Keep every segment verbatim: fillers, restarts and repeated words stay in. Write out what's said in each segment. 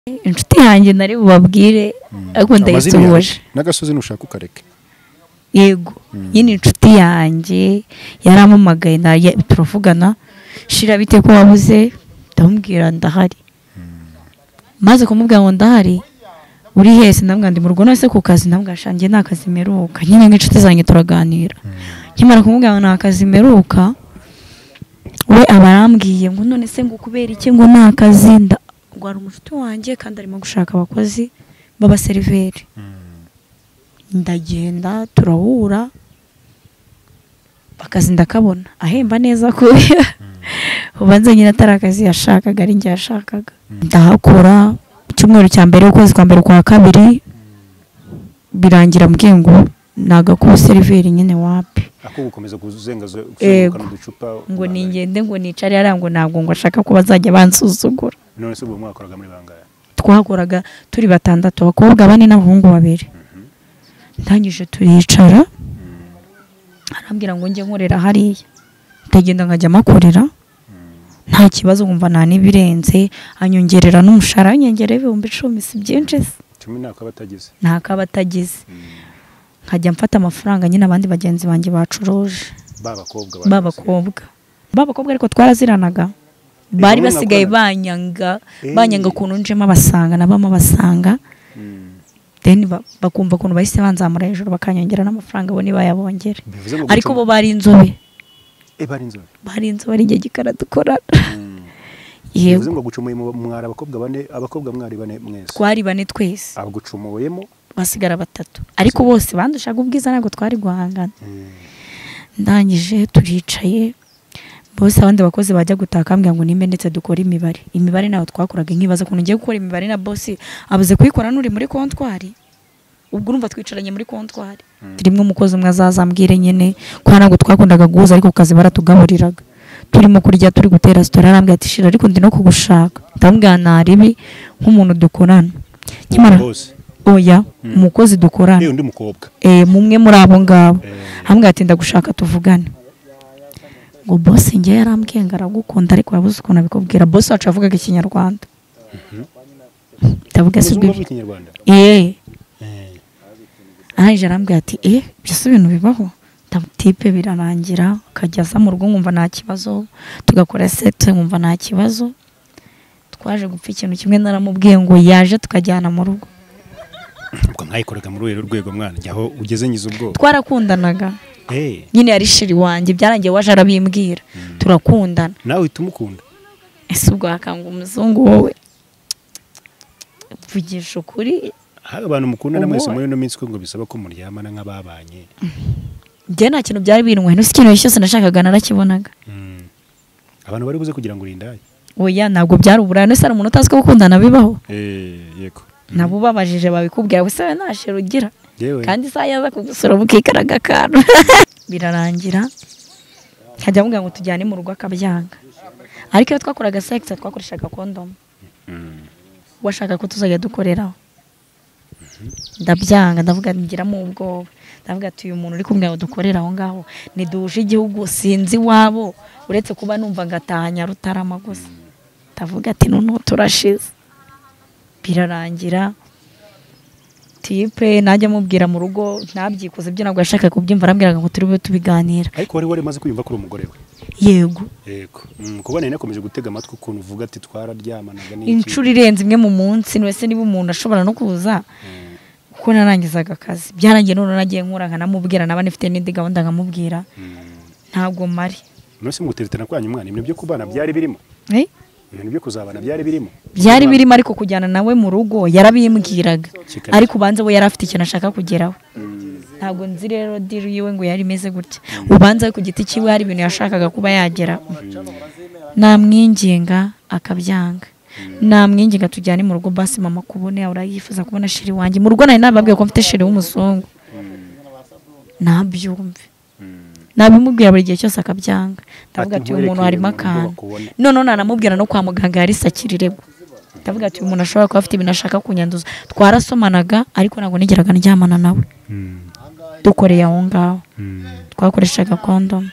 inshuti yanjye nari bubabwire ariko ndayisuhuje n'agasozi nushaka ukareke yego yini inshuti yanjye yaramamagaye na turavugana shira bite ko wabuze ndamubwira ndahari maze kumubwira ngo ndahari uri hese ndamwandi mu rugo nase ku kazi ndamwashangiye nakazi meruka nyine nk'inshuti zanjye turaganira nkimara kumubwira ngo nakazi meruka we abarambwiye ngo none se ngo kubera iki ngo nakazi nda gwara umushuti wanjye kandi arimo gushaka abakozi baba seriveri ndagenda turahura bakazi ndakabona ahemba neza ko ubanze nyine atarakazi yashakaga ari njye yashakaga ndahakora icyumweru cya mbere ukwezi kwa mbere kwa kabiri birangira mbwengo naga ku seriveri nyine wapi ako gukomeza kuzenga gusukana uducupa ngo ningende ngo nicare yarango ntabwo ngo ashaka ko bazajya bansuzugura none se ubu mwakoraga muri bangahe twakoraga turi batandatu abakobwa bane n'abahungu babiri ndangije turicara arambwira ngo nge nkorera hariya ndagenda nkajya makorera nta kibazo ngumva nta nibirenze anyongerera n'umushahara anyongera ibihumbi icumi si byinshi cumi naka batagize naka batagize nkajya mfata amafaranga nyine abandi bagenzi banjye bacuruje babakobwa babakobwa babakobwa ariko twaraziranaga bari basigaye banyanga banyanga kuntu njema basanga nabama basanga then bakumva kuntu bahise banzamura hejuru bakanyongera n'amafaranga bo nibayabongere ariko bo bari inzobe e bari inzobe bari inzobe ari gikara dukora yego ngo gucumuye mwara abakobwa bane abakobwa mwari bane mwese twari bane twese abo gucumuyemo basigara batatu ariko bose bandushaga ubwiza ntabwo twari guhangana ndangije turicaye bose abandi bakozi bajya gutaka ambwira ngo nimbe ndetse dukora imibare imibare naho twakoraga nkibaza kuntu ngiye gukora imibare na boss abuze kuyikora nuri muri kontwari ubwo urumva twicaranye muri kontwari turimo umukozi umwe azazambwire nyene ko ntabwo twakundaga guhuza ariko kazi baratugaburiraga turimo kurya turi gutera story arambwira ati shira ariko ndi no kugushaka ndambwira naribi nk'umuntu dukorana kimara oya umukozi dukorana eh undi mukobwa eh mumwe muri abo ngabo ambwira ati ndagushaka tuvugane ngo boss nge yarambwiye ngaragukunda ariko yabuze ukuntu abikubwira boss wacu avugaga ikinyarwanda ndavuga se ubwo ikinyarwanda eh aje arambwiye ati eh byose ibintu bibaho tipe birarangira kajyaza mu rugo nkumva nta kibazo tugakora set nkumva nta kibazo twaje gupfa ikintu kimwe naramubwiye ngo yaje tukajyana mu rugo ubwo mwayikoraga muri uru rwego mwana jyaho ugeze nyiza ubwo twarakundanaga eh nyine yari shiri wanjye byarangiye waje arabimbwira turakundana nawe utumukunda ese ubwo akanga umuzungu wowe vugisha ukuri hari abantu mukundana mwese muri no minsi ko ngo bisaba ko muryamana nk'ababanye je nta kintu byari birunwe no ikintu cyose nashakaga narakibonaga abantu bari buze kugira ngo urindaye oya ntabwo byari uburaya no sara umuntu utaziko gukundana bibaho eh yego nabo babajije babikubwira bose nashe rugira yewe kandi sayaza kugusura bukikaraga kantu birarangira hajya mubwira ngo tujyane mu rugo akabyanga ariko iyo twakoraga sex twakoreshaga condom washaka ko tuzajya dukoreraho ndabyanga ndavuga ngira mu ubwoba ndavuga ati uyu muntu uri kumwe ngo dukorera aho ngaho ni duje igihugu sinzi wabo uretse kuba numva ngatahanya rutarama gusa ndavuga ati none turashize birarangira tipe najya mubwira mu rugo nabyikoze byo nabwo yashaka kubyimva arambwiraga ngo turi bube tubiganira ariko wari wari maze kwiyumva ko umugore we yego yego kubona nakomeje gutega amatwi ukuntu uvuga ati twararyamanaga n'iki incuro irenze imwe mu munsi wese niba umuntu ashobora no kuza kuko narangizaga akazi byarangiye none nagiye nkura nkanamubwira naba nifite n'indi gahunda nkamubwira ntabwo mari nose muteretana kwanyu mwana ibintu byo kubana byari birimo eh ibintu byo kuzabana byari birimo byari birimo ariko kujyana nawe mu rugo yarabimbwiraga ariko ubanze we yari afite ikintu ashaka kugeraho ntabwo nzi rero diri yiwe ngo yari imeze gutya ubanze ku giti kiwe hari ibintu yashakaga kuba yagera namwinginga akabyanga namwinginga tujyane mu rugo basi mama kubone urayifuza kubona shiri wanjye mu rugo nari nababwiye ko mfite shiri w'umuzungu nabyumve nabimubwira buri gihe cyose akabyanga ndavuga ati uyu muntu harimo akantu none naramubwira no kwa muganga yari sakirirego ndavuga ati uyu muntu ashobora kuba afite ibintu ashaka kunyanduza twarasomanaga ariko ntabwo nigeraga ndyamana nawe dukoreye aho ngaho twakoreshaga condom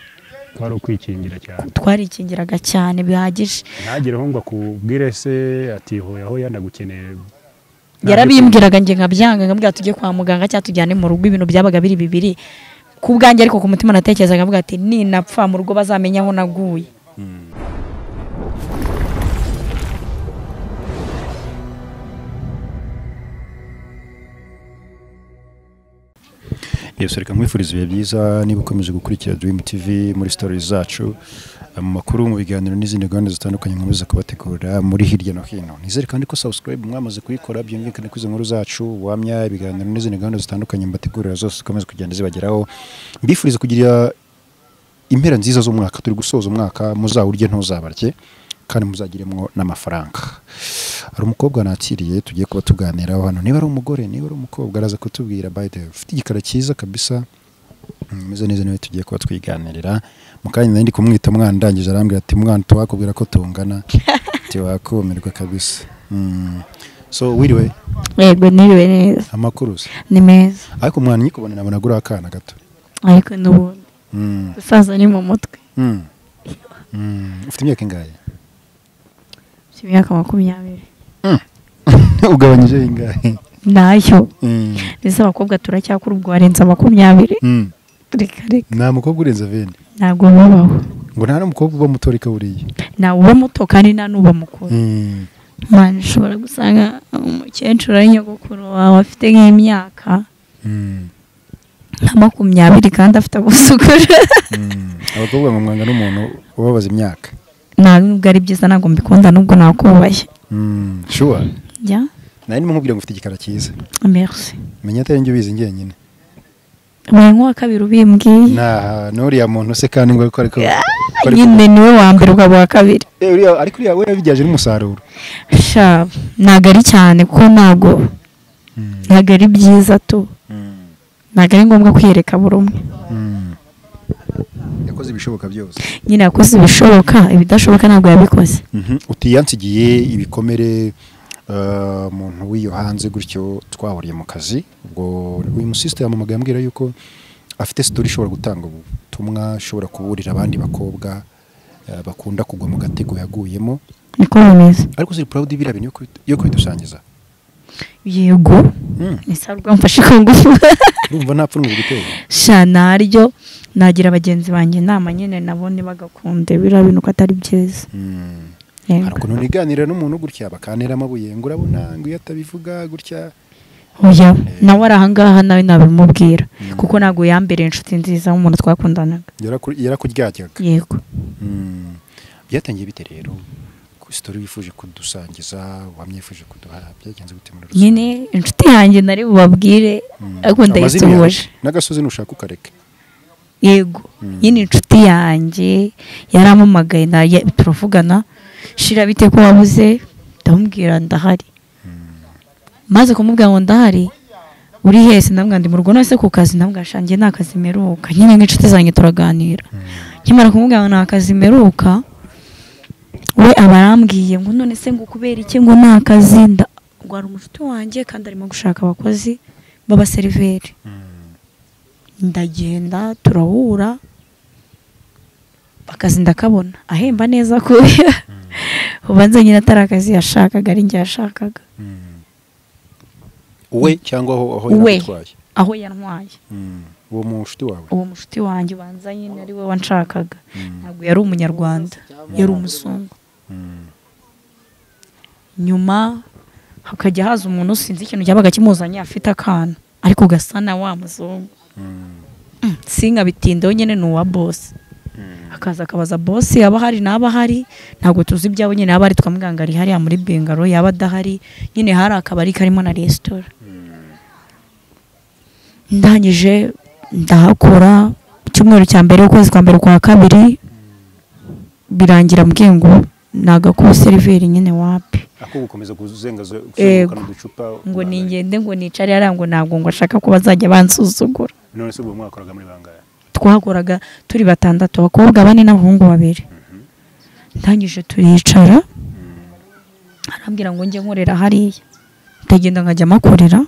twari ukwikingira cyane twarikingiraga cyane bihagije ntagireho ngo akubwire se ati hoya aho yanagukeneye yarabimbwiraga nge nkabyanga nkabwira tujye kwa muganga cyangwa tujyane mu rugo ibintu byabaga biri bibiri ku bwanjye ariko ku mutima natekerezaga nkavuga ati ninapfa mu rugo bazamenya aho naguye. Yes, reka mwifuriza ibihe byiza niba ukomeje gukurikira Dream T V muri stories zacu mu makuru mu biganiro n'izindi gahunda zitandukanye nkomeza kubategurira muri hirya no hino. Nizere kandi ko subscribe mwamaze kuyikora byumvikane kwizo nkuru zacu wamya ibiganiro n'izindi gahunda zitandukanye mbategurira zose komeza kugenda zibageraho. Mbifuriza kugira impera nziza zo mwaka turi gusoza umwaka muzawurye ntuzabarye kandi muzagiremwo n'amafaranga. Ari umukobwa nakiriye tugiye kuba tuganiraho hano niba ari umugore niba ari umukobwa araza kutubwira by the ufite igikara cyiza kabisa meze neza niwe tugiye kuba twiganirira mu kanya nandi kumwita mwana ndangije arambwira ati mwana twakubwira ko tungana ati wakomerwa kabisa. mm. So wiriwe Yego niriwe neza amakuru ni meza ariko mwana nyikubona nabona gura akana gato ariko n'ubundi mm. usaza ni mu mutwe. mm. mm. Ufite imyaka ingahe? Imyaka makumyabiri. Ugabanyije ingahe? Nayo ndetse abakobwa turacyakura ubwo warenza makumyabiri. Reka reka nta mukobwa urenza veni ntabwo babaho ngo nta n'umukobwa uba muto reka buriya nta uba muto kandi nta n'uba mukuru. Man ushobora gusanga umukecuru ari nyogokuru wawe afite nk'imyaka nka makumyabiri kandi afite abuzukuru. Abakobwa ngo mwanga n'umuntu ubabaza imyaka ntabwo ari byiza ntabwo mbikunda nubwo nakubashye. Mm, sure. Ja. Nani mumubwira ngo ufite igikara cyiza. Merci. Menya atari njye ubizi ngenyine. Mwe nko kabiri ubimbwiye. Na nori ya muntu se kandi ngo ko ariko. Nyine niwe wa mbere ukaba kabiri. Eh uriya ariko uriya we yabigaje n'umusaruro. Sha ntago ari cyane ko ntago. Ntago ari byiza tu. Ntago ari ngombwa kwiyereka buri umwe. Yakoze ibishoboka byose. Nyine yakoze ibishoboka ibidashoboka ntabwo yabikoze. Mhm. Utiyansigiye ibikomere umuntu uh, wiyo hanze gutyo twahuriye mu kazi ubwo uyu musiste yamamaga yambwira yuko afite story ishobora gutanga ubutumwa ashobora kuburira abandi bakobwa uh, bakunda kugwa mu gatego yaguyemo. Niko bimeze. Ariko ziri proud bira bintu yo kwidusangiza. Yego. Nisarwa mfashe ko ngufu. Urumva napfunwe gutera. Sha naryo nagira abagenzi banjye nama nyene nabone bagakunde bira bintu ko atari byiza. Mm. Ariko none iganira n'umuntu gutya bakanera amabuye ngo urabona ngo yatabivuga gutya. Oya nawe arahangaha nawe nabimubwira kuko nago yambere inshuti nziza umuntu twakundanaga. Yarakuryajyaga. Yego. Mm. Byatangiye bite rero? Ku story wifuje kudusangiza wamyifuje kuduha byagenze gute muri rusange? Nyine inshuti yanjye nari bubabwire ariko ndayisuhuje. Nagasozi nushaka ukareka. Yego. Nyine inshuti yanjye yaramumagaye na turavugana shira bite ko wabuze ndamubwira ndahari. Maze kumubwira ngo ndahari uri hese ndamubwira ndi mu rugo nase ku kazi ndamubwashangiye nakazi meruka nyine nk'inshuti zanjye turaganira. Nkimara kumubwira ngo nakazi meruka we abarambwiye ngo none se ngo kubera iki ngo nakazi ngo ari umushuti wanjye kandi arimo gushaka abakozi baba seriveri. Ndagenda turahura akazi ndakabona ahemba neza ko ubanza nyine atari akazi yashakaga ari njye yashakaga. We cyangwa aho aho yatwaye aho yantwaye uwo mushuti wawe uwo mushuti wanjye ubanza nyine ari we wanshakaga ntabwo yari umunyarwanda yari umuzungu. Nyuma hakajya haza umuntu sinzi ikintu cyabaga kimuzanye afite akana ariko gasana wa muzungu. Singa bitindeho nyine n'uwa boss. Akaza akabaza boss yaba hari naba hari ntabwo tuzi ibyabo nyine yaba ari twamuganga ari hari muri Bengaro yaba dahari nyine hari akabari karimo na restaurant. Ndangije ndahakora cyumweru cya mbere ukwezi kwa mbere kwa kabiri birangira mbwengo naga ku seriveri nyine wapi ako gukomeza kuzenga gusukana uducupa ngo ningende ngo nicare yarango ntabwo ngo ashaka ko bazajya bansuzugura. None se ubwo mwakoraga muri bangahe? Twakoraga turi batandatu abakobwa bane n'abahungu babiri. Ndangije turicara arambwira ngo nge nkorera hariya ndagenda nkajya makorera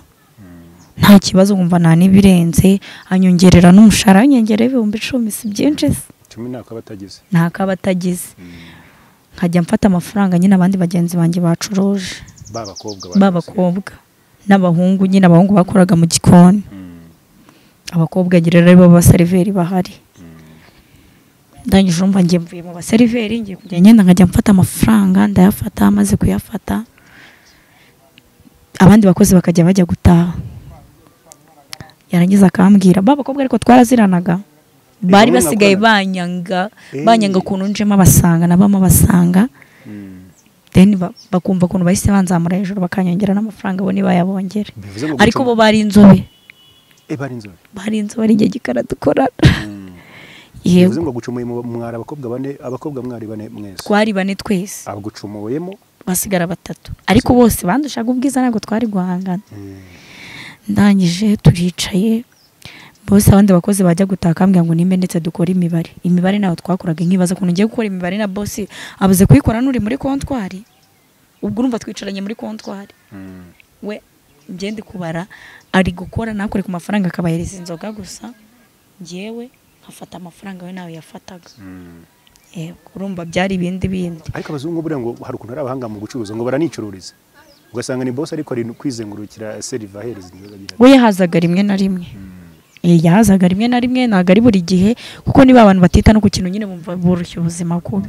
nta kibazo ngumva nta nibirenze anyongerera n'umushahara anyongerera ibihumbi icumi si byinshi. icumi nako batagize ntaka batagize nkajya mfata amafaranga nyine abandi bagenzi banjye bacuruje babakobwa babakobwa n'abahungu nyine abahungu bakoraga mu gikoni abakobwa agira rero baseriveri bahari ndangije urumva ngiye mvuye mu baseriveri ngiye kujya ngenda nkajya mfata amafaranga ndayafata amaze kuyafata abandi bakozi bakajya bajya gutaha yarangiza akambwira babakobwa ariko twaraziranaga bari basigaye banyanga banyanga ukuntu njema basanga nabama basanga then bakumva ukuntu bahise banzamura hejuru bakanyongera n'amafaranga bo nibayabongere ariko bo bari inzobe e bari inzobe bari inzobe ari igihe gikara dukorana yego ngo gucumuye mu mwara abakobwa bane abakobwa mwari bane mwese twari bane twese abo gucumuyemo basigara batatu ariko bose bandushaga ubwiza ntabwo twari guhangana ndangije turicaye bose abandi bakozi bajya gutaka ambwira ngo nimbe ndetse dukora imibare imibare nayo twakoraga nkibaza kuntu ngiye gukora imibare na boss abuze kuyikora nuri muri kontwari ubwo urumva twicaranye muri kontwari we ngende kubara ari gukora nakore ku mafaranga akabahereza inzoga gusa ngewe nkafata amafaranga we nawe yafataga eh urumva byari ibindi bindi ariko abazungu bure ngo hari ukuntu ari abahanga mu gucuruza ngo baranicururiza ugasanga ni boss ariko ari kwizengurukira seriva hereza inzoga gira we yahazaga rimwe na rimwe eh yahazaga rimwe na rimwe naga ari buri gihe kuko niba abantu batita no ku kintu nyine bumva boroshye ubuzima kubi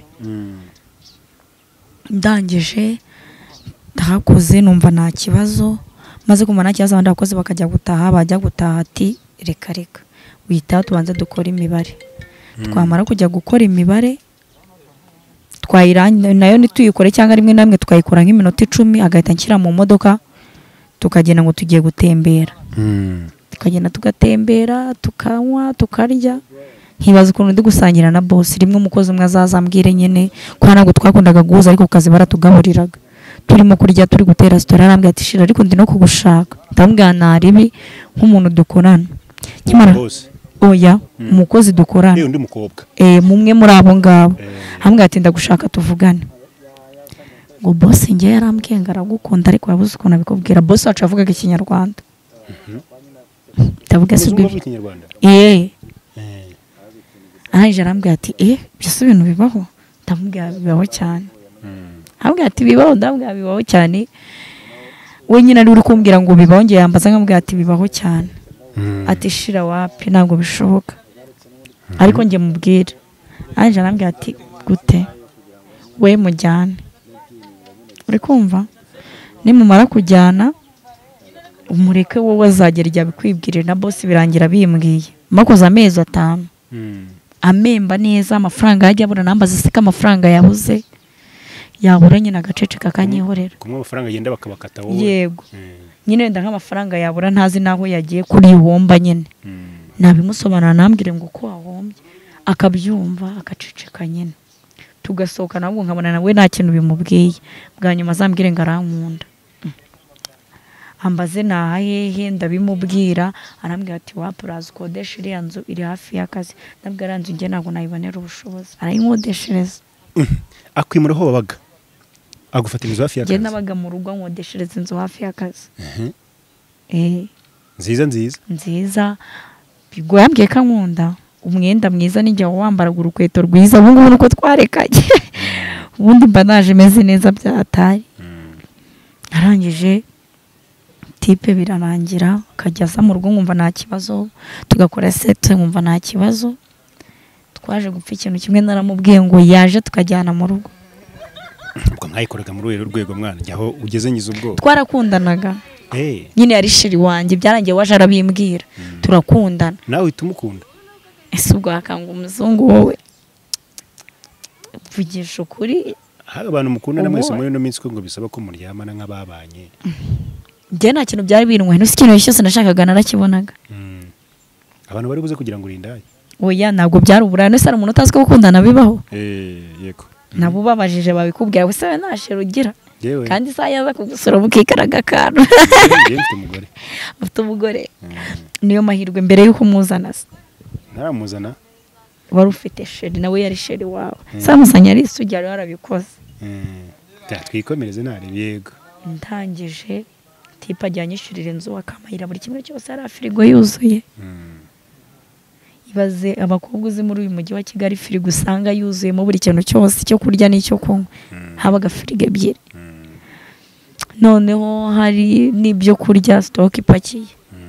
ndangije ndahakoze numva nta kibazo maze kumva nta kibazo abandi bakozi bakajya gutaha bajya gutaha ati reka reka wita tubanze dukora imibare twamara kujya gukora imibare twayiranye nayo nituyikore cyangwa rimwe namwe tukayikora nk'iminota icumi agahita nshyira mu modoka tukagenda ngo tugiye gutembera tukagenda tugatembera tukanywa tukarya nkibaza ukuntu ndi gusangira na boss rimwe umukozi umwe azazambwire nyine ko ntabwo twakundaga guhuza ariko kazi baratugaburiraga turimo kurya turi gutera restaurant arambwira ati shira ariko ndi no kugushaka ndambwira naribi nk'umuntu dukorana kimara oya umukozi dukorana eh undi mukobwa eh mumwe muri abo ngabo ambwira ati ndagushaka tuvugane ngo boss nge yarambwiye ngaragukunda ariko yabuze ukuntu abikubwira boss wacu avuga ikinyarwanda ndavuga se ubwo eh Aje arambwira ati eh byose ibintu bibaho ndamubwira bibaho cyane ambwira ati bibaho ndambwira bibaho cyane we nyine ari uri kumbwira ngo bibaho nge yambaza ngambwira ati bibaho cyane ati shira wapi ntabwo bishoboka ariko nge mubwira Aje arambwira ati gute we mujyane uri kumva nimumara kujyana umureke wowe azagera igihe bikwibwirira na boss birangira bimbwiye makoze amezi atanu amemba neza amafaranga yajya abura nambaza sika amafaranga yabuze yabura nyine agacece kakanyihorera kumwe amafaranga yenda bakabakata wowe yego nyine wenda nk'amafaranga yabura ntazi naho yagiye kuri ihomba nyine nabimusobanura nambwire ngo ko wahombye akabyumva akaceceka nyine tugasohoka nabwo nkabona nawe nta kintu bimubwiye bwa nyuma azambwire ngo arankunda ambaze na hehe ndabimubwira arambwira ati wapuraza ukodesha iriya nzu iri hafi y'akazi ndabwira nzu nge ntabwo nayibonera ubushobozi arayinkodeshereza akwimura aho babaga agufata inzu hafi y'akazi nge nabaga mu rugo nkodeshereza inzu hafi y'akazi eh nziza nziza nziza bigo yambwiye ko ankunda umwenda mwiza n'ijya wambaraga urukweto rwiza ubu ngubu nuko twarekanye ubundi mba naje meze neza byatari arangije tipe birarangira akajya asa mu rugo nkumva nta kibazo tugakora set nkumva nta kibazo twaje gupfa ikintu kimwe naramubwiye ngo yaje tukajyana mu rugo ubwo mwayikoraga muri uru rwego mwana jyaho ugeze nyiza ubwo twarakundanaga eh nyine yari shiri wanjye byarangiye waje arabimbwira turakundana nawe utumukunda ese ubwo akanga umuzungu wowe vugisha ukuri hari abantu mukundana mwese muri no minsi ko ngo bisaba ko muryamana nk'ababanye Nge nta kintu byari birunwe no ikintu cyose nashakaga narakibonaga abantu bari buze kugira ngo urindaye oya ntabwo byari uburane se ari umuntu utazi ko gukundana bibaho eh yego nabo babajije babikubwira gusa we nashero ugira yewe kandi saa yaza kugusura bukikaraga kantu yefite umugore ufite umugore niyo mahirwe mbere yuko muzana naramuzana wari ufite sheri nawe yari sheri wawe samusanya ari isugi yari yarabikoze twikomereze nari yego ndangije tipa ajyanyishurira inzu akamayira buri kimwe cyose ari firigo yuzuye ibaze abakobwa uzi muri uyu mujyi wa Kigali firigo usanga yuzuyemo buri kintu cyose cyo kurya n'icyo kunywa habaga firigo ebyiri noneho hari n'ibyo kurya stock ipakiye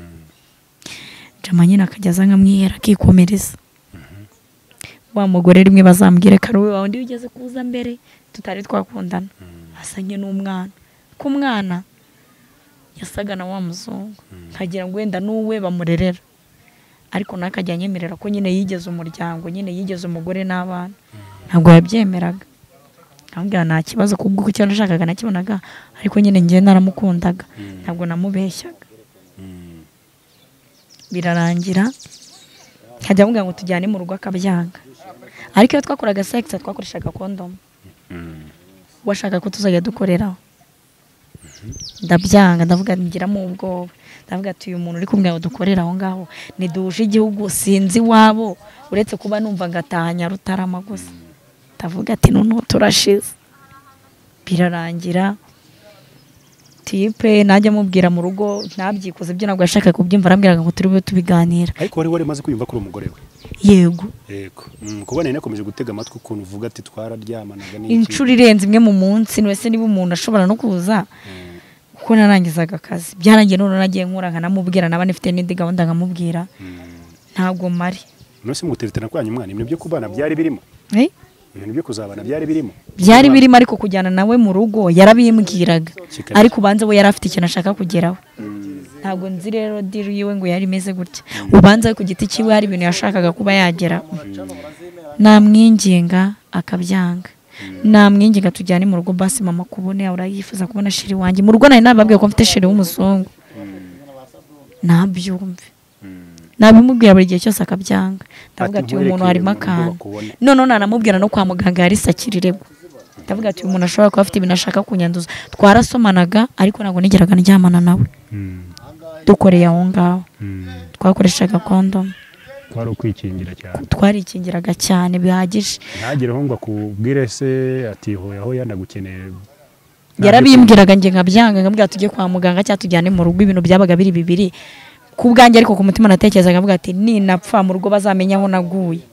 jama nyine akajya nkamwihera akikomereza wa mugore rimwe bazambwire karuwe wawe ndi ugeze kuza mbere tutari twakundana asanye n'umwana ku mwana yasaga na wa muzungu nkagira ngo wenda n'uwe bamurerera ariko nakajya nyemerera ko nyine yigeze umuryango nyine yigeze umugore n'abana ntabwo yabyemeraga ambwira nta kibazo kubwo cyo nashakaga nakibonaga ariko nyine ngiye naramukundaga ntabwo namubeshyaga birarangira nkajya mubwira ngo tujyane mu rugo akabyanga ariko iyo twakoraga sex twakoreshaga condom washaka ko tuzajya dukoreraho ndabyanga ndavuga ngiramo ubwoba ndavuga ati uyu muntu uri kumwe ngo dukorera aho ngaho niduje igihugu sinzi wabo uretse kuba numva ngatahanya Rutarama gusa ndavuga ati none turashize birarangira tipe najya mubwira mu rugo ntabyikoze ibyo nabwo yashaka kubyimva arambwiraga ngo turi bube tubiganira ariko wari wari maze kwiyumva kuri umugore we yego yego kubona nakomeje gutega amatwi ukuntu uvuga ati twararyamanaga n'iki inshuro irenze imwe mu munsi wese niba umuntu ashobora no kuza kuko narangizaga akazi byarangiye none nagiye nkura nkanamubwira naba nifite n'indi gahunda nkamubwira ntabwo mari nose muteretana kwanyu mwana ibintu byo kubana byari birimo eh ibintu byo kuzabana byari birimo byari birimo ariko kujyana nawe mu rugo yarabimbwiraga ariko ubanze we yarafite ikintu ashaka kugeraho ntabwo nzi rero deal yiwe ngo yari meze gutya ubanza we ku giti kiwe hari ibintu yashakaga kuba yagera namwinginga akabyanga namwinginga tujyane mu rugo basi mama kubone urayifuza kubona shiri wanjye mu rugo nari nababwiye ko mfite shiri w'umuzungu nabyumve nabimubwira buri gihe cyose akabyanga ndavuga ati uyu muntu harimo akantu none nanamubwira no kwa muganga yari sakirirego ndavuga ati uyu muntu ashobora kuba afite ibintu ashaka kunyanduza twarasomanaga ariko ntabwo nigeraga ndyamana nawe dukoreye aho ngaho twakoreshaga condom twari ukwikingira cyane twarikingiraga cyane bihagije ntagireho ngo akubwire se ati hoya aho yanagukeneye yarabimbwiraga nge nkabyanga ngambwira tujye kwa muganga cyangwa tujyane mu rugo ibintu byabaga biri bibiri ku bwanjye ariko ku mutima natekerezaga avuga ati ninapfa mu rugo bazamenya aho naguye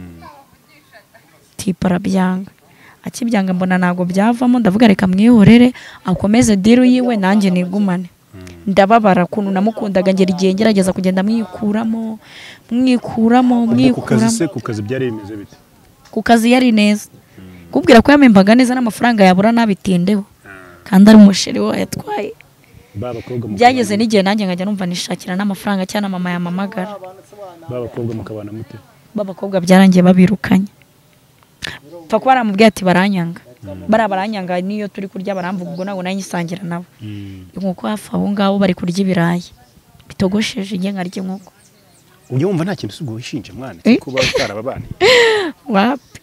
tipa arabyanga akibyanga mbona ntabwo byavamo ndavuga reka mwihorere akomeze diru yiwe nanjye nigumane ndababara kuntu namukundaga ngera igihe ngerageza kugenda mwikuramo mwikuramo mwikuramo ku kazi byari bimeze bite ku kazi yari neza kubwira ko yamembaga neza n'amafaranga yabura nabitindeho kandi ari umusheri we yatwaye byageze n'igihe nanjye nkajya numva nishakira n'amafaranga cyane mama yamamagara babakobwa mukabana mute babakobwa byarangiye babirukanye pfa ko baramubwiye ati baranyanga bara baranyanga niyo turi kurya baramvuga ubwo nabo nanyisangira nabo nkuko hafi aho ngaho bari kurya ibirayi bitogosheje nge nkarya nkuko ujye wumva nta kintu usubwo wishinje mwana kuba utarababana wapi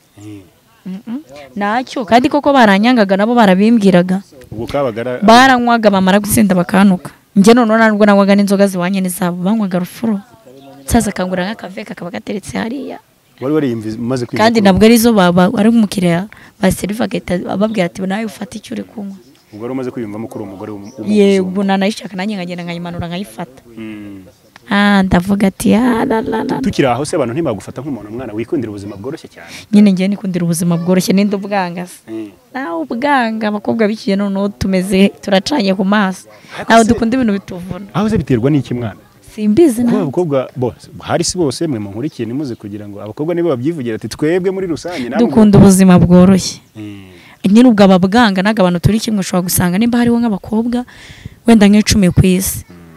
nacyo kandi koko baranyangaga nabo barabimbwiraga ubwo kabagara baranywaga bamara gutsinda bakanuka nge none nubwo nanywaga n'inzoga ziwanye n'izabo banywaga rufuro nsaza kangura nk'akave kakaba gateretse hariya wari wari maze kwiga kandi nabwo arizo baba ari umukiriya ba serivageta ababwira ati nawe ufata icyo uri kunywa ubwo ari umaze kwiyumvamo kuri umugore w'umuzungu yego nanayishaka nanjye nkagenda nkayimanura nkayifata ah ndavuga ati ah la la la tukiri aho se abantu ntibagufata nk'umuntu mwana wikundira ubuzima bworoshye cyane nyine ngiye nikundira ubuzima bworoshye ninde ubwanga nawe ubwanga abakobwa bikiye none tumeze turacanye ku maso nawe dukunda ibintu bituvuna aho se biterwa n'iki mwana simbizi na abakobwa bose hari si bose mwe munkurikiye nimuze kugira ngo abakobwa nibo babyivugira ati twebwe muri rusange namwe dukunda ubuzima bworoshye nyine ubwo ababwanga nagabantu turi kimwe ushobora gusanga nimba hariho nk'abakobwa wenda nk'icumi ku isi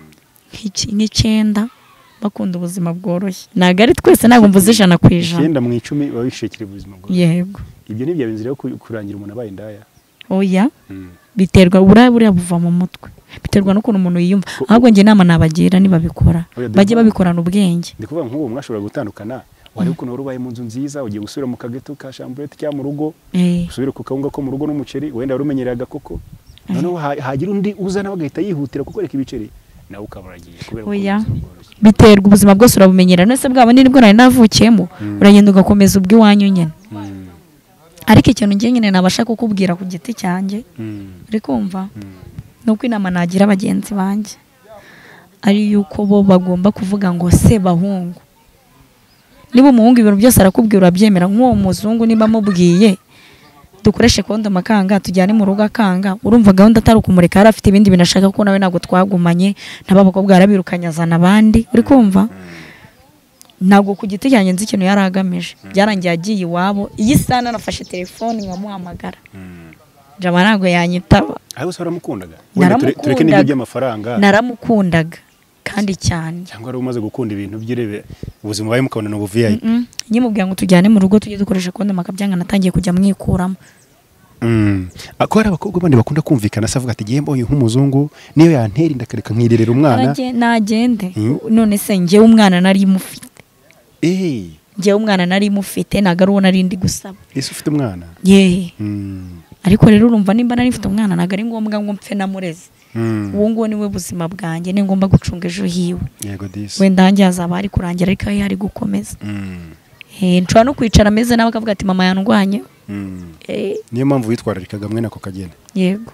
nk'icyenda bakunda ubuzima bworoshye ntabwo ari twese ntabwo mvuze ijana ku ijana icyenda mu icumi baba bishekera ubuzima bworoshye yego ibyo ni bya binzira yo kurangira umuntu abaye indaya oya biterwa buriya buriya buva mu mutwe biterwa n'ukuntu umuntu yiyumva ahubwo njye inama nabagira nibabikora bajye babikorana ubwenge ndi kuvuga nk'ubu mwashobora gutandukana wari ukuntu wari ubaye mu nzu nziza ugiye gusubira mu kageto ka chambrette cyangwa mu rugo usubire ku kawunga ko mu rugo n'umuceri wenda wari umenyereye agakoko noneho hagira undi uzana bagahita yihutira kukoreka ibiceri nawe ukaba uragiye kubera oya biterwa ubuzima bwose urabumenyera nese bwabo nibwo nari navukiyemo uragenda ugakomeza ubw'iwanyu nyine ariko ikintu ngiye nyine nabasha kukubwira ku giti cyanjye uri kumva nuko inama nagira bagenzi banjye ari yuko bo bagomba kuvuga ngo se bahungu niba umuhungu ibintu byose arakubwira urabyemera nk'uwo muzungu niba mubwiye dukoreshe konda makanga tujyane mu rugo akanga urumva gahunda atari ukumureka yari afite ibindi binashaka ko nawe ntabwo twagumanye n'abakobwa yarabirukanye azana abandi uri kumva ntabwo ku giti cyanjye nzi ikintu yari agamije byarangiye agiye iwabo iyi sana nafashe telefone nkamuhamagara jama ntabwo yanyitaba aho se waramukundaga tureke n'ibyo by'amafaranga naramukundaga kandi cyane cyangwa ari umaze gukunda ibintu by'irebe ubuzima baye mukabona no buviye nyimubwira ngo tujyane mu rugo tujye dukoresha konda makabyanga natangiye kujya mwikuramo Mm. Akora abakobwa bandi bakunda kumvikana savuga ati giye mbonye nk'umuzungu niyo yantera indakareka nkirerera umwana nagende none se ngiye umwana nari mufite eh ngiye umwana nari mufite nagaruwo nari ndi gusaba ese ufite umwana ye mm. Ariko rero urumva nimba nari mfite umwana nagari ngombwa ngo mpfe namureze uwo ngo niwe buzima bwanjye ni ngomba gucunga ejo hiwe yego disi wenda hanjye hazaba ari kurangira ariko yari gukomeza eh nshobora no kwicara ameze nawe akavuga ati mama yandwanye eh niyo mpamvu witwararikaga mwe nako kagenda yego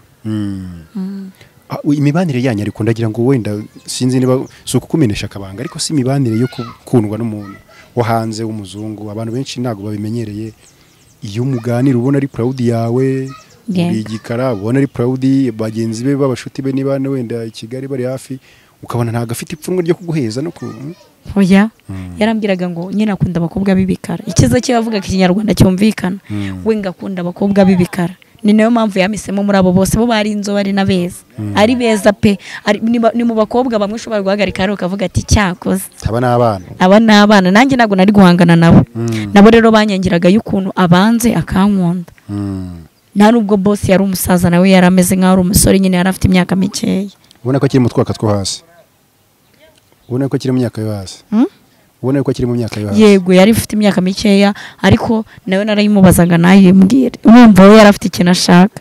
imibanire yanyu ariko ndagira ngo wenda sinzi niba suko kumenesha akabanga ariko si imibanire yo kukundwa n'umuntu wo hanze w'umuzungu abantu benshi ntago babimenyereye iyo muganira ubona ari proud yawe uri gikara ubona ari proud bagenzi be babashuti be niba wenda i Kigali bari hafi ukabona ntago afite ipfunwe ryo kuguheza no ku oya yarambiraga ngo nyina akunda abakobwa bibikara ikiza cyo yavuga ikinyarwanda cyumvikana we ngakunda abakobwa bibikara ni nayo mpamvu yamisemo muri abo bose bo bari inzo bari na beza ari beza pe ni mu bakobwa bamwe ushobora guhagarika ari ukavuga ati cyakoze aba n'abana aba n'abana nanjye ntago nari guhangana nabo nabo rero banyangiraga y'ukuntu abanze akankunda nta nubwo boss yari umusaza nawe yarameze nkaho ari umusore nyine yari afite imyaka mikeya ubona ko akiri mu twaka two hasi ubona ko akiri mu myaka yo hasi ubona ko akiri mu myaka yo hasi yego yari ifite imyaka mikeya ariko nawe narayimubazaga naye mbwire umwumva we yari afite ikintu ashaka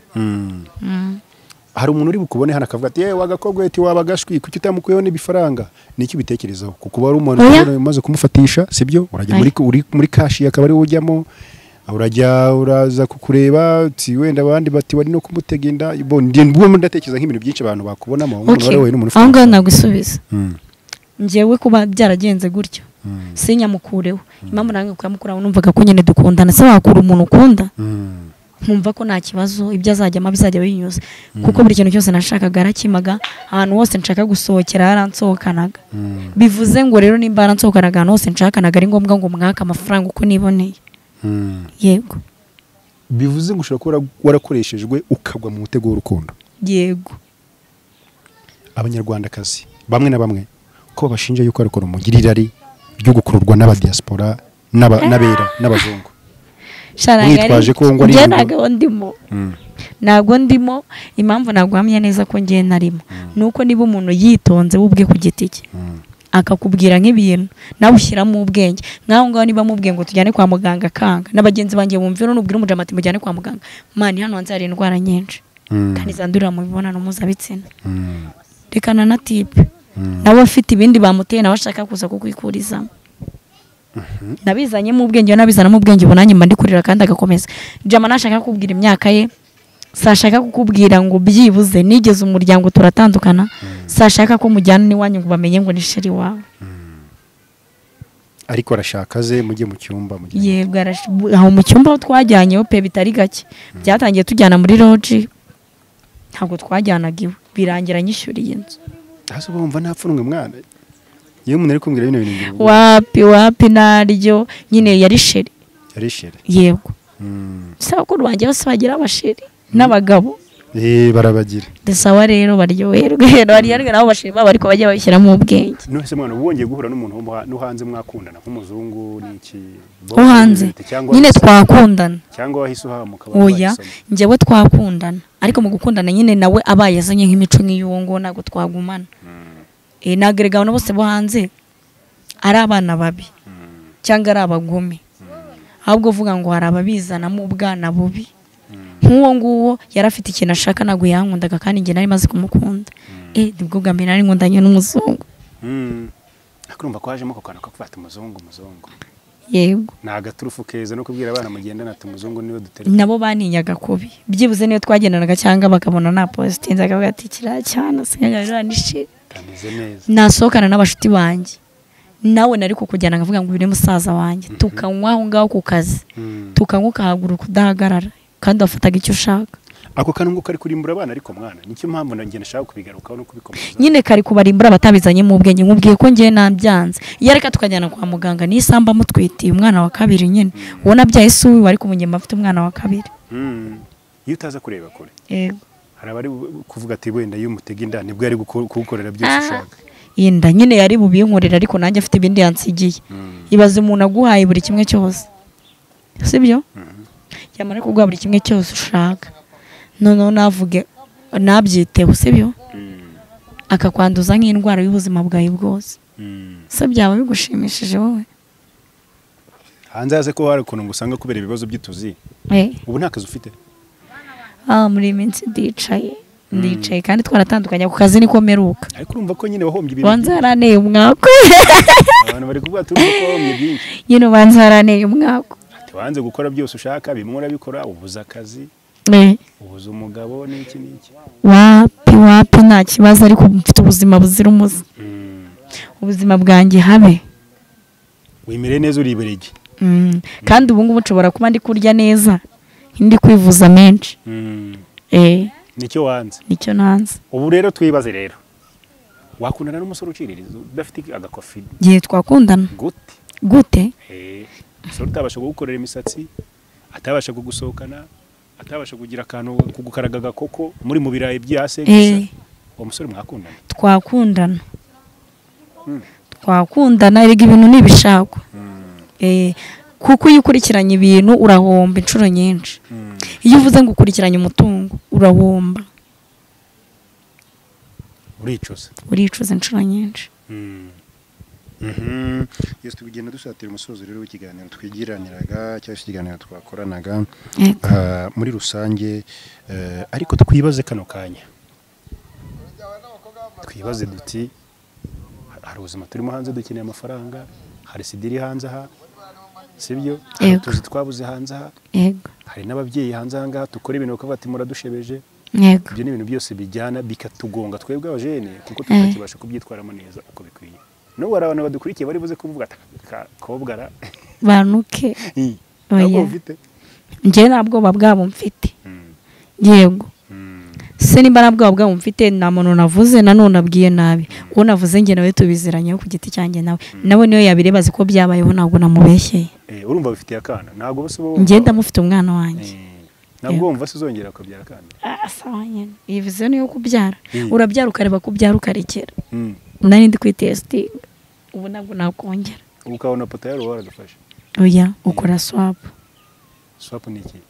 hari umuntu uri bukubone hano akavuga ati yewe wagakobwa eti wabagashwi kuki utamukuyeho n'ibifaranga niki bitekerezaho kuko bari umuntu umaze kumufatisha sibyo urajya muri uri muri kashi akaba ari ujyamo urajya uraza kukureba ti wenda abandi bati wari no kumutegenda bo ndimbuwe ndatekereza nk'ibintu byinshi abantu bakubonamo umuntu wari we n'umuntu aho ngaho nagusubiza njyewe kuba byaragenze gutyo sinyamukureho impamvu nange kuyamukuraho numvaga ko nyine dukundana se wakura umuntu ukunda nkumva ko nta kibazo ibyo azajyamo bizajya binyuze kuko buri kintu cyose nashakaga arakimaga ahantu hose nshaka gusohokera yaransohokanaga bivuze ngo rero nimba yaransohokanaga ahantu hose nshakanaga ari ngombwa ngo mwaka amafaranga uko niboneye yego bivuze ngo ushobora kuba warakoreshejwe ukagwa mu mutego w'urukundo yego abanyarwandakazi bamwe na bamwe ko bashinja yuko ariko rumugirira ari byo gukururwa n'abadiaspora n'abera n'abazungu mwitwaje ko ngo ari ntago ndimo ntago ndimo impamvu nagwamye neza ko ngiye narimo nuko niba umuntu yitonze ubwe ku giti cye akakubwira nk'ibintu nawe ushyiramo ubwenge nkaho ngaho niba mubwiye ngo tujyane kwa muganga kanga n'abagenzi banjye bumvira n'ubwira umujama ati mujyane kwa muganga mani hano hanze hari indwara nyinshi kandi zandurira mu mibonano mpuzabitsina reka na tipe nawe afite ibindi bamuteye nawe ashaka kuza kukwikurizamo nabizanye mu ubwenge nabizana mu ubwenge ubonanye mba ndikurira kandi agakomeza jama nashaka kubwira imyaka ye sashaka kukubwira ngo byibuze nigeze umuryango turatandukana sashaka ko mujyana n'iwanyu ngo bamenye ngo ni sheri wawe ariko arashaka ze mujye mu cyumba yego aho mu cyumba twajyanyeho pe bitari gake byatangiye tujyana muri lodge ntabwo twajyanaga iwe birangira nyishyuriye inzu hasi bumva ntapfunwe mwana iyo umuntu ari kumbwira bino bintu wapi wapi naryo nyine yari sheri yari sheri yego saba ko rwanjye bose bagira abasheri n'abagabo eh barabagira desawa rero baryoherwe bari yarwe nabo basheri baba ariko bajya babishyiramo ubwenge nose mwana ubongeye guhura n'umuntu no hanze mwakundana nk'umuzungu niki wo hanze nyine twakundana cyangwa wahise uhamuka oya njyewe twakundana ariko mu gukundana nyine nawe abaye yazanye nk'imico nk'iyuwo ngo nago twagumana eh nagerega abantu bose bo hanze ari abana babi cyangwa ari abagome ahubwo uvuga ngo hari ababizanamo ubwana bubi nk'uwo nguwo yarafite ikintu ashaka nago yankundaga kandi njye nari maze kumukunda eh dibwo bwa mbere nari nkundanye n'umuzungu akurumva ko hajemo ko kana ko kufata umuzungu umuzungu yego nagaturufu keza no kubwira abana mugendana ati umuzungu niwe dutere nabo baninyaga kubi byibuze niyo twagendanaga cyangwa bakabona na positinze akavuga ati kira cyane sinyaga nishira nasohokana n'abashuti banjye nawe nari kukujyana ngavuga ngo uyu ni musaza wanjye tukanywa aho ngaho ku kazi tukanywa ukahaguruka udahagarara kandi wafataga icyo ushaka. Ako kantu ngo kari kurimbura abana ariko mwana nicyo mpamvu nanjye nashaka kubigarukaho no kubikomeza. Nyine kari kubarimbura batabizanye mu ubwenge nkubwiye ko ngiye nambyanze. Iyo reka tukajyana kwa muganga n'isamba mutwitiye umwana wa kabiri nyine. Ubona byaye suwi wari kumunyema afite umwana wa kabiri. Mm. Iyo utaza kureba kure. Yego. Hari abari kuvuga ati wenda iyo umutega inda nibwo yari kugukorera byose ushaka. Inda nyine yari bubinkorera ariko nanjye afite ibindi yansigiye. Ibaze umuntu aguhaye buri kimwe cyose. Sibyo? Yamara kuguha buri kimwe cyose ushaka. Noneho navuge nabyiteho sibyo akakwanduza nk'indwara y'ubuzima bwawe bwose se byaba bigushimishije wowe hanze yaze ko hari ukuntu ngusanga kubera ibibazo by'ituzi ubu nta kazi ufite ah muri minsi ndicaye ndicaye kandi twaratandukanye ku kazi niko meruka ariko urumva ko nyine wahombye ibintu wanzaraneye umwako abantu bari kuvuga ati urumva ko wahombye byinshi nyine wanzaraneye umwako ati wanze gukora byose ushaka bimwe urabikora ubuza akazi ubuza umugabo n'iki n'iki wapi wapi nta kibazo ariko mfite ubuzima buzira umuze ubuzima bwanjye habe wimere neza uriberege kandi ubu ngubu nshobora kuba ndi kurya neza ndi kwivuza menshi eh nicyo wanze nicyo nanze ubu rero twibaze rero wakundana n'umusore uciririza udafite agakofi gihe twakundana gute gute eh so utabasha kugukorera imisatsi atabasha kugusohokana atabasha kugira akantu kugukaragaga koko muri mu birayi byase gusa uwo musore mwakundana twakundana twakundana erega ibintu nibishako eh kuko iyo ukurikiranye ibintu urahomba inshuro nyinshi iyo uvuze ngo ukurikiranye umutungo urahomba uricuza uricuza inshuro nyinshi. Mhm. Yes tubigenda dusatira umusozo rero w'ikiganiro twigiraniraga cyangwa ikiganiro twakoranaga muri rusange ariko twibaze kano kanya twibaze duti hari ubuzima turimo hanze dukeneye amafaranga hari sidiri hanze aha sibyo tuzi twabuze hanze aha yego hari n'ababyeyi hanze aha ngaha tukora ibintu bakaba bati muradushebeje yego ibyo ni ibintu byose bijyana bikatugonga twebwe abajene kuko tutakibasha kubyitwaramo neza uko bikwiye. No warabana badukurikiye bari buze kuvuga kobwara banuke oya ufite nje nabwo babwabo mfite yego se nimba nabwo babwabo mfite na muntu navuze nanone abwiye nabi uwo navuze nge nawe tubiziranye ku giti cyanjye nawe nawe niyo yabirebaze ko byabayeho ntabwo namubeshyeye eh urumva bifitiye akana ntabwo bose bo nge ndamufite umwana wanjye ntabwo wumva se uzongera kubyara kandi ah sawa nyene iyi vision yo kubyara urabyara ukareba kubyara ukarekera nari ndi kwitesting ubu nabwo nakongera ukabona pota yaro waragafasha oya ukora swap swap ni iki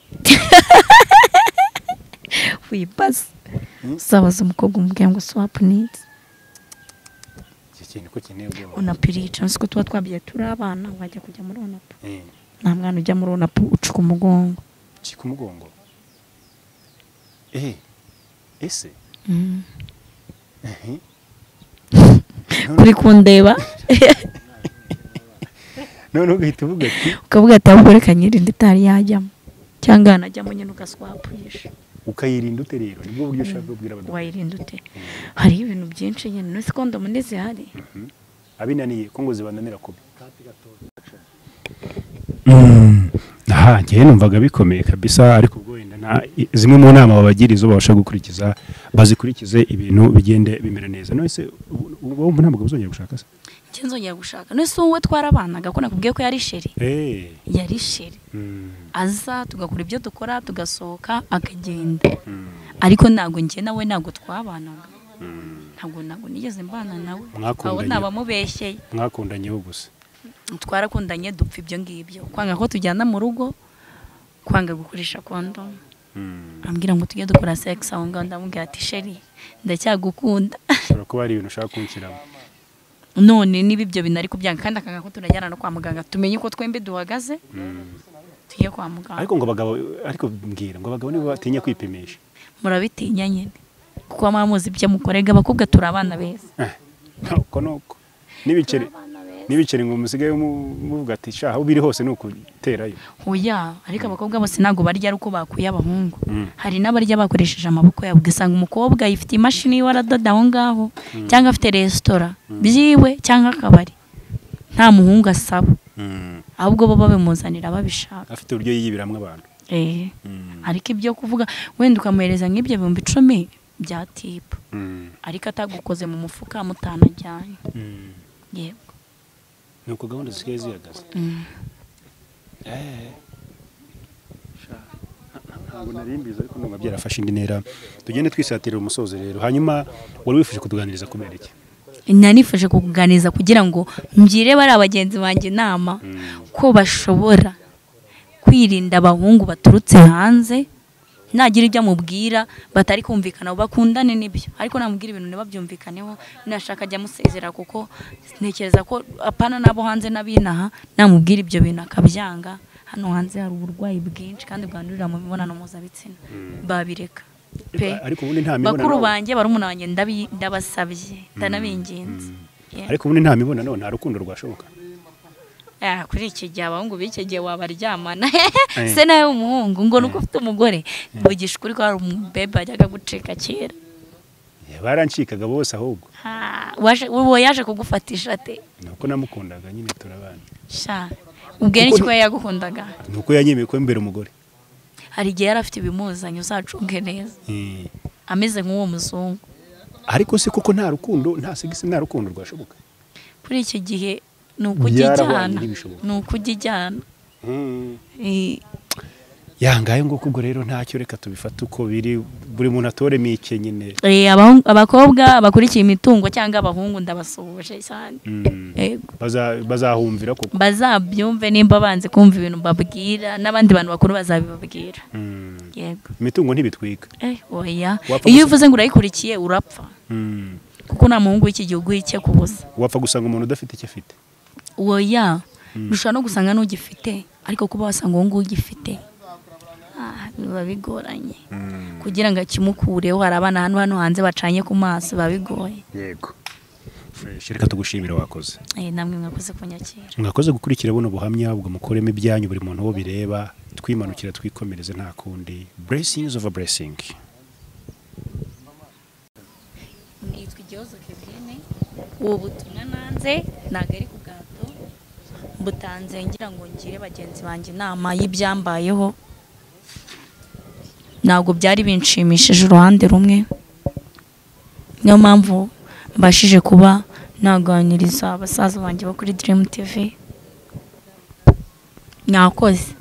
wibaza sabaza umukobwa umubwiye ngo swap needs iki niko kineye ubwo unapirica nsiko tuba twabiye turi abana wajya kujya muri onapo nta mwana ujya muri onapo ucuka umugongo ucuka umugongo eh ese eh kuri kundeba none ugahita uvuga ati ukavuga ati ahubwo reka nyirinde itari yajyamo cyangwa anajyamo nyine ugaswapurisha ukayirinda ute rero nibwo buryo ushaka kubwira abantu wayirinda ute hari ibintu byinshi nyine no sekondo muneze hari abinaniye ko ngo zibananira kubi aha ngiye numvaga bikomeye kabisa ariko ubwo wenda na zimwe mu nama babagiriza babasha gukurikiza bazikurikize ibintu bigende bimera neza none se uwo ntabwo uzongera gushaka se nzongera gushaka none se wowe twarabanaga ko nakubwiye ko yari sheri eh yari sheri aza tugakora ibyo dukora tugasohoka akagenda ariko nago ngiye nawe nago twabanaga ntago nago nigeze mbana nawe aho nabamubeshyeye mwakundanye gusa twarakundanye dupfa ibyo ngibyo kwanga ko tujyana mu rugo kwanga gukoresha condom ambwira ngo tujye dukora sex aho ngaho ndamubwira ati sheri ndacyagukunda ushobora kuba ari ibintu ushaka kunshyiramo none niba ibyo bintu ari kubyanga kandi akanga ko tunajyana no kwa muganga tumenye ko twembe duhagaze tugiye kwa muganga ariko ngo abagabo ariko mbwira ngo abagabo nibo batinya kwipimisha murabitinya nyine kuko amamuzi ibyo mukorega abakobwa turi abana beza nuko nuko n'ibiceri n'ibiceri ngo musigaye muvuga ati sha aho biri hose nuko terayo oya ariko abakobwa bose nago barya uko bakuye abahungu hari n'abarya bakoresheje amaboko yabo ugasanga umukobwa yifite imashini waradoda aho ngaho cyangwa afite restaurant byiwe cyangwa akabari nta muhungu asaba Mm. ahubwo bo babimuzanira babishaka afite uburyo yiyibiramwe abantu. eh Mm. ariko ibyo kuvuga wenda ukamuhereza nk'ibyo bihumbi icumi bya tipa Mm. ariko atagukoze mu mufuka mutanajyanye Mm. yego nuko gahunda zisigaye zihagaze. Mm. Eh. Ntabwo narimbiza ariko numva byarafashe indi ntera. Tugende twisatira umusozo rero. Hanyuma wari wifuje kutuganiriza kubera iki? nanifashe kukuganiriza kugira ngo mbwire bari abagenzi banjye inama ko bashobora kwirinda abahungu baturutse hanze nagira ibyo amubwira batari kumvikana bakundane n'ibyo ariko namubwira ibintu nibabyumvikaneho nashaka ajya musezera kuko ntekereza ko apana nabo hanze nabinaha namubwira ibyo bintu akabyanga hano hanze hari uburwayi bwinshi kandi bwandurira mu mibonano mpuzabitsina babireka pe ariko ubundi nta mibonano bakuru banjye barumuna banjye ndabasabye ndanabinginze ariko ubundi nta mibonano nta rukundo rwashoboka. Ah, kuri iki gihe abahungu b'iki gihe wabaryamana se nawe umuhungu ngo nuko ufite umugore bugisha ukuri ko hari umubebe ajyaga gucika kera barancikaga bose ahubwo uwo yaje kugufatisha ate nuko namukundaga nyine turabana sha ubwe n'iki ko yagukundaga nuko yanyemeye ko mbere umugore hari igihe yari afite ibimuzanye uzacunge neza ameze nk'uwo muzungu ariko se kuko nta rukundo nta sigisi nta rukundo rwashoboka kuri iki gihe nuko ujyana nuko ujyana yangaye ngo kubwo rero ntacyo reka tubifata uko biri buri muntu atore mike nyine eh abakobwa bakurikiye imitungo cyangwa abahungu ndabasuhuje cyane yego bazahumvira koko bazabyumve nimba banze kumva ibintu babwira n'abandi bantu bakuru bazabibabwira yego imitungo ntibitwika eh oya iyo uvuze ngo urayikurikiye urapfa kuko nta muhungu w'iki gihugu yicye kubuza wapfa gusanga umuntu udafite icyo afite oya rushaka no gusanga n'ugifite ariko kuba wasanga uwo nguwo ugifite biba bigoranye kugira ngo akimukureho hari abana hano hano hanze bacanye ku maso biba bigoye yego reka tugushimira wakoze namwe mwakoze kunyakira mwakoze gukurikira buno buhamya ubwo mukoremo ibyanyu buri muntu wo bireba twimanukira twikomereze nta kundi blessings of a blessing nitwa Igihozo Kevine ubu butumwa nanze ntago ari ku gato butanze ngira ngo ngire bagenzi banjye inama y'ibyambayeho ntabwo byari binshimishije uruhande rumwe niyo mpamvu mbashije kuba naganiriza abasaza banjye bo kuri Dream T V mwakoze